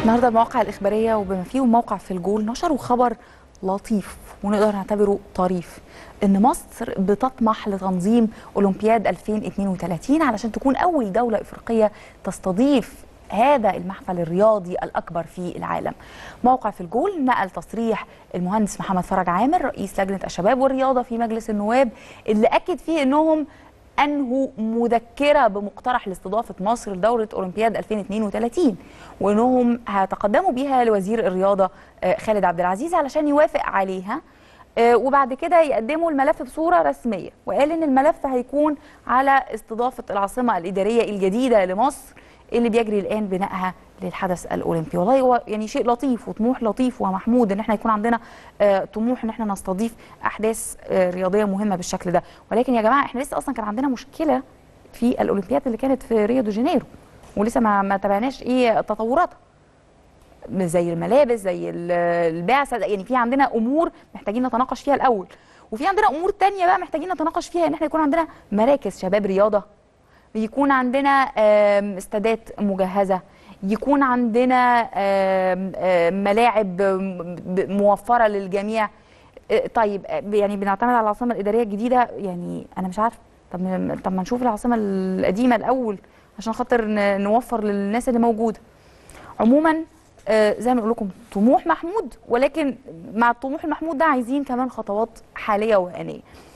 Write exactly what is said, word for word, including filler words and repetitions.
النهارده المواقع الإخبارية وبما فيهم موقع في الجول نشروا خبر لطيف ونقدر نعتبره طريف، إن مصر بتطمح لتنظيم أولمبياد ألفين واثنين وثلاثين علشان تكون أول دولة إفريقية تستضيف هذا المحفل الرياضي الأكبر في العالم. موقع في الجول نقل تصريح المهندس محمد فرج عامر رئيس لجنة الشباب والرياضة في مجلس النواب، اللي أكد فيه إنهم أنهوا مذكرة بمقترح لاستضافة مصر لدورة أولمبياد ألفين واثنين وثلاثين، وأنهم هيتقدموا بيها لوزير الرياضة خالد عبد العزيز علشان يوافق عليها، وبعد كده يقدموا الملف بصورة رسمية. وقال إن الملف هيكون على استضافة العاصمة الإدارية الجديدة لمصر اللي بيجري الآن بنائها للحدث الأولمبي. والله هو يعني شيء لطيف وطموح لطيف ومحمود إن احنا يكون عندنا آه طموح إن احنا نستضيف أحداث آه رياضية مهمة بالشكل ده. ولكن يا جماعة احنا لسه أصلا كان عندنا مشكلة في الأولمبياد اللي كانت في ريو دي جانيرو، ولسه ما ما تابعناش إيه تطوراتها، زي الملابس، زي البعثة، يعني في عندنا أمور محتاجين نتناقش فيها الأول، وفي عندنا أمور تانية بقى محتاجين نتناقش فيها، إن احنا يكون عندنا مراكز شباب رياضة، يكون عندنا استادات مجهزة، يكون عندنا ملاعب موفرة للجميع. طيب يعني بنعتمد على العاصمة الإدارية الجديدة، يعني أنا مش عارفة، طب طب ما نشوف العاصمة القديمة الأول عشان خاطر نوفر للناس اللي موجودة. عموما زي ما بقول لكم طموح محمود، ولكن مع الطموح المحمود ده عايزين كمان خطوات حالية وآنية.